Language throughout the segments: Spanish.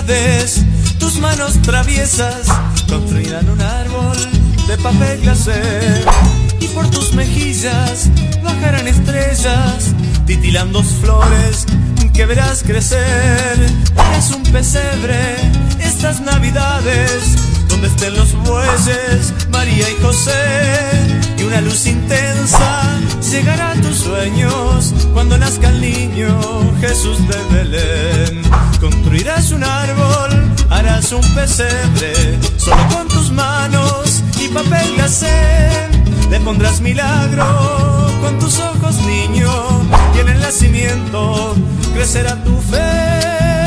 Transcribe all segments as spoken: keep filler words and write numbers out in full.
navidades, tus manos traviesas construirán un árbol de papel glacé, y por tus mejillas bajarán estrellas, titilando flores que verás crecer. Eres un pesebre estas navidades, donde estén los bueyes, María y José, y una luz intensa llegará a tus sueños cuando nazca el niño Jesús de Belén. Construirás un árbol, harás un pesebre, solo con tus manos y papel glacé. Le pondrás milagro con tus ojos, niño, y en el nacimiento crecerá tu fe.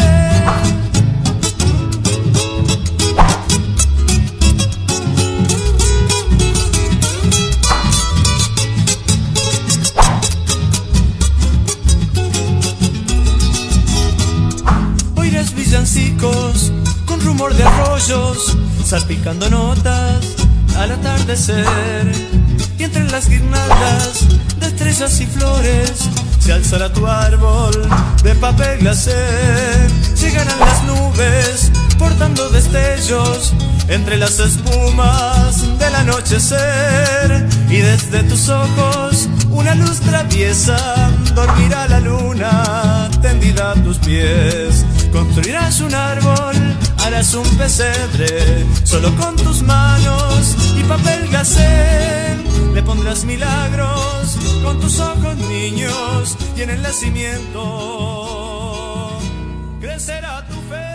Oirás villancicos con rumor de arroyos, salpicando notas al atardecer, y entre las guirnaldas de estrellas y flores se alzará tu árbol de papel glacé. Llegarán las nubes portando destellos entre las espumas del anochecer, y desde tus ojos una luz traviesa dormirá la luna tendida a tus pies. Construirás un árbol, harás un pesebre, solo con tus manos y papel glacé. Le pondrás milagros con tus ojos, niños, y en el nacimiento crecerá tu fe.